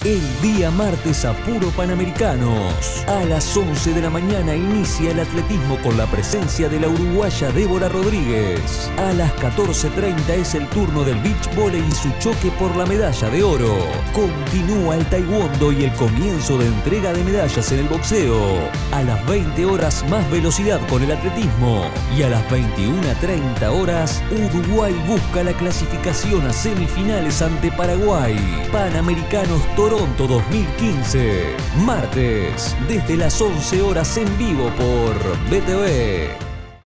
El día martes a Puro Panamericanos. A las 11 de la mañana inicia el atletismo con la presencia de la uruguaya Débora Rodríguez. A las 14:30 es el turno del beach volley y su choque por la medalla de oro. Continúa el taekwondo y el comienzo de entrega de medallas en el boxeo. A las 20 horas más velocidad con el atletismo. Y a las 21:30 horas, Uruguay busca la clasificación a semifinales ante Paraguay. Panamericanos Toronto 2015. Martes, desde las 11 horas en vivo por BTV.